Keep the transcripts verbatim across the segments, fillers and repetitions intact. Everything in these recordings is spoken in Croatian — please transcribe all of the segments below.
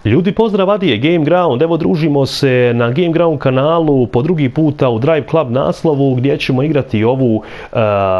Ljudi, pozdrav, Adije, Game Ground. Evo, družimo se na Game Ground kanalu po drugi puta u Drive Club naslovu gdje ćemo igrati ovu uh,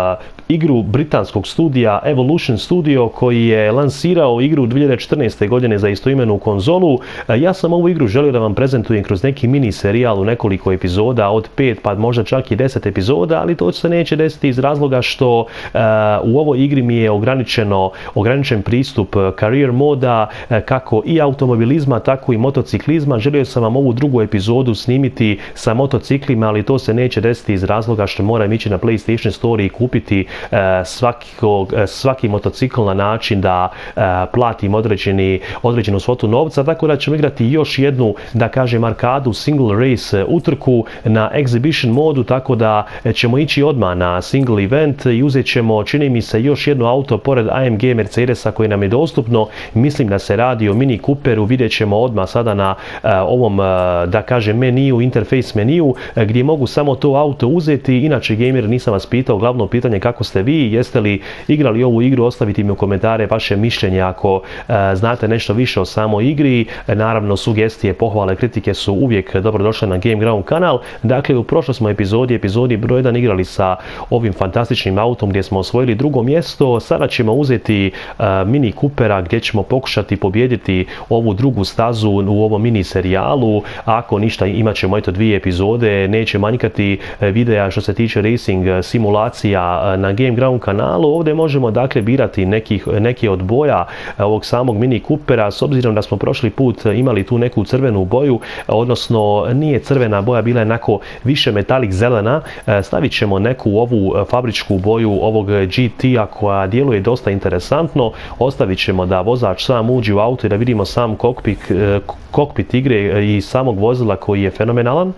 igru britanskog studija Evolution Studio koji je lansirao igru dvije hiljade četrnaeste. godine za istoimenu konzolu. Uh, ja sam ovu igru želio da vam prezentujem kroz neki mini serijal u nekoliko epizoda, od pet pa možda čak i deset epizoda, ali to se neće desiti iz razloga što uh, u ovoj igri mi je ograničeno, ograničen pristup career moda, uh, kako i automobilizma, tako i motociklizma. Želio sam vam ovu drugu epizodu snimiti sa motociklima, ali to se neće desiti iz razloga što moram ići na PlayStation Store i kupiti uh, svakog, uh, svaki motocikl na način da uh, platim određeni, određenu svotu novca, tako da ćemo igrati još jednu, da kažem, arkadu single race utrku na exhibition modu, tako da ćemo ići odmah na single event i uzet ćemo, čini mi se, još jedno auto pored A M G Mercedesa koje nam je dostupno. Mislim da se radi o Mini Cooperu. Vidjet ćemo odmah sada na uh, ovom, uh, da kažem, meniju, interface meniju, uh, gdje mogu samo to auto uzeti. Inače, gamer, nisam vas pitao glavno pitanje kako ste vi, jeste li igrali ovu igru, ostaviti mi u komentare vaše mišljenje ako uh, znate nešto više o samoj igri. Uh, naravno, sugestije, pohvale, kritike su uvijek dobrodošle na Game Ground kanal. Dakle, u prošloj smo epizodi, epizodi broj jedan, igrali sa ovim fantastičnim autom gdje smo osvojili drugo mjesto. Sada ćemo uzeti uh, Mini Coopera gdje ćemo pokušati pobijediti ovu drugu stazu u ovom mini serijalu. Ako ništa, imat ćemo eto dvije epizode, neće manjkati videa što se tiče racing simulacija na Game Ground kanalu. Ovdje možemo dakle birati nekih, neke od boja ovog samog Mini Coopera, s obzirom da smo prošli put imali tu neku crvenu boju, odnosno nije crvena boja, bila je onako više metalik zelena. Stavit ćemo neku ovu fabričku boju ovog G T-a koja djeluje dosta interesantno. Ostavit ćemo da vozač sam uđe u auto i da vidimo sam kokpit, kokpit igre i samog vozila koji je fenomenalan.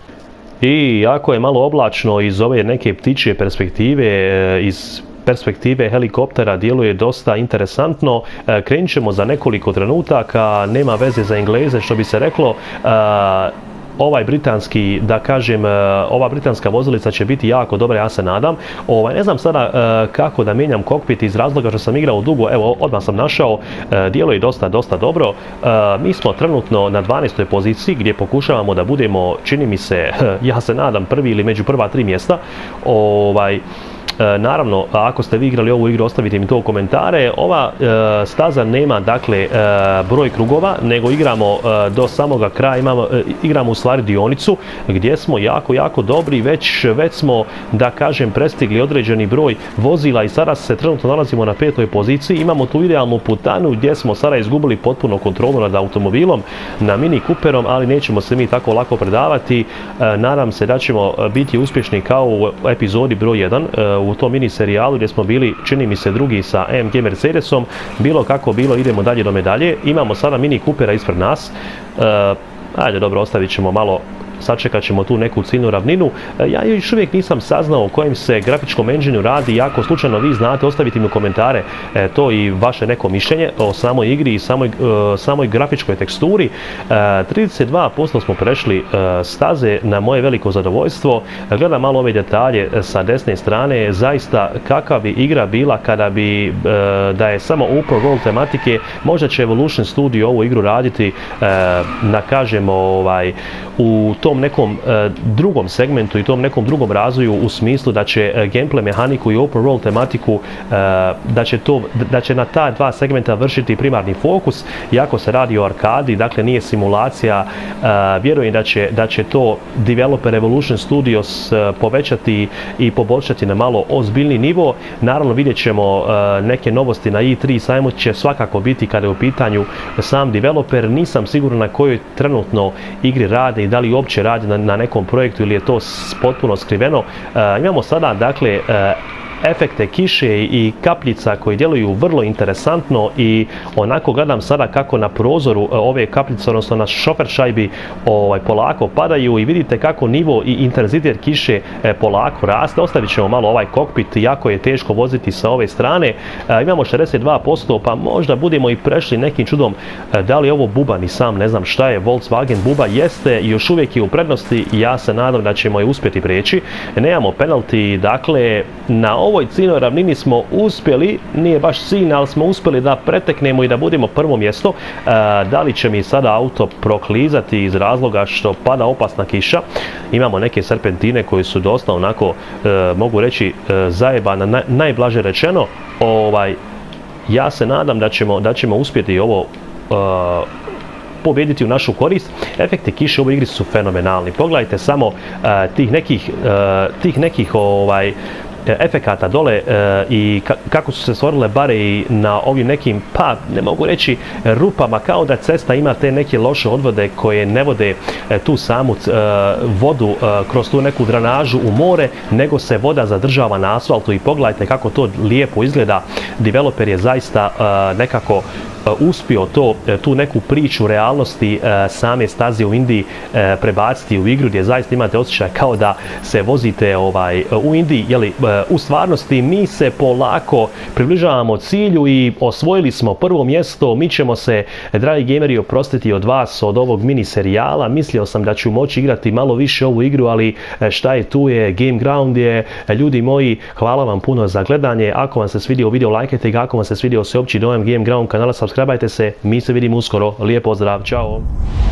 I ako je malo oblačno iz ove neke ptičje perspektive, iz perspektive helikoptera djeluje dosta interesantno. Krenut ćemo za nekoliko trenutaka, nema veze za Engleze što bi se reklo. Ovaj britanski, da kažem, ova britanska vozilica će biti jako dobra, ja se nadam. Ovaj, ne znam sada uh, kako da mijenjam kokpit iz razloga što sam igrao dugo, evo odmah sam našao, uh, djeluje dosta, dosta dobro. Uh, mi smo trenutno na dvanaestoj poziciji gdje pokušavamo da budemo, čini mi se, ja se nadam, prvi ili među prva tri mjesta. Ovaj, E, naravno, ako ste vi igrali ovu igru, ostavite mi to u komentare. Ova e, staza nema dakle e, broj krugova, nego igramo e, do samoga kraja, imamo, e, igramo u stvari dionicu gdje smo jako, jako dobri, već, već smo, da kažem, prestigli određeni broj vozila i sada se trenutno nalazimo na petoj poziciji. Imamo tu idealnu putanu gdje smo sada izgubili potpuno kontrolu nad automobilom, na Mini Cooperom, ali nećemo se mi tako lako predavati. E, nadam se da ćemo biti uspješni kao u epizodi broj jedan, e, u tom mini serijalu gdje smo bili, čini mi se, drugi sa A M G Mercedesom. Bilo kako bilo, idemo dalje do medalje. Imamo sada Mini Coopera ispred nas. E, ajde, dobro, ostavit ćemo malo, sačekat ćemo tu neku ciljnu ravninu. Ja još uvijek nisam saznao o kojem se grafičkom engineu radi. Ako slučajno vi znate, ostavite mi u komentare e, to i vaše neko mišljenje o samoj igri i samoj, e, samoj grafičkoj teksturi. E, trideset dva posto smo prešli e, staze na moje veliko zadovoljstvo. Gledam malo ove detalje sa desne strane. Zaista, kakva bi igra bila kada bi, e, da je samo open world tematike. Možda će Evolution Studio ovu igru raditi, e, da kažemo, ovaj, u tom nekom e, drugom segmentu i tom nekom drugom razvoju, u smislu da će e, gameplay mehaniku i open world tematiku, e, da, će to, da će na ta dva segmenta vršiti primarni fokus. Iako se radi o arkadi, dakle nije simulacija, e, vjerujem da će, da će to developer Evolution Studios e, povećati i poboljšati na malo ozbiljni nivo. Naravno, vidjet ćemo e, neke novosti na E tri sajmu će svakako biti kada je u pitanju sam developer. Nisam siguran na kojoj trenutno igri rade i da li uopće radi na, na nekom projektu ili je to potpuno skriveno. Uh, imamo sada dakle uh, efekte kiše i kapljica koji djeluju vrlo interesantno i onako gledam sada kako na prozoru ove kapljice, odnosno na šofer šajbi, ovaj, polako padaju i vidite kako nivo i intenzitet kiše e, polako raste. Ostavit ćemo malo ovaj kokpit, jako je teško voziti sa ove strane. E, imamo šezdeset dva posto, pa možda budemo i prešli nekim čudom. E, da li je ovo buba, ni sam ne znam šta je. Volkswagen buba jeste i još uvijek je u prednosti i ja se nadam da ćemo je uspjeti preći. Nemamo penalty, dakle na ovom ovoj ciljnoj ravnini smo uspjeli, nije baš cilj, ali smo uspjeli da preteknemo i da budemo prvo mjesto. Da li će mi sada auto proklizati iz razloga što pada opasna kiša? Imamo neke serpentine koji su dosta onako, mogu reći, zajebana, najblaže rečeno. Ovaj, ja se nadam da ćemo, da ćemo uspjeti ovo pobijediti u našu korist. Efekti kiše u ovoj igri su fenomenalni. Pogledajte samo uh, tih nekih, uh, tih nekih ovaj, efekata dole uh, i ka kako su se stvorile bare i na ovim nekim, pa ne mogu reći rupama, kao da cesta ima te neke loše odvode koje ne vode uh, tu samu uh, vodu uh, kroz tu neku drenažu u more, nego se voda zadržava na asfaltu i pogledajte kako to lijepo izgleda. Developer je zaista uh, nekako uspio to, tu neku priču realnosti same staze u Indiji prebaciti u igru gdje zaista imate osjećaj kao da se vozite ovaj, u Indiji. Jeli, u stvarnosti mi se polako približavamo cilju i osvojili smo prvo mjesto. Mi ćemo se, dragi gameri, oprostiti od vas, od ovog mini serijala. Mislio sam da ću moći igrati malo više ovu igru, ali šta je tu je, Gameground je. Ljudi moji, hvala vam puno za gledanje. Ako vam se svidio video, lajkajte ga. Ako vam se svidio sveopći dojam Gameground kanala, subscribeajte se. Mi se vidimo uskoro. Lijep pozdrav. Ćao.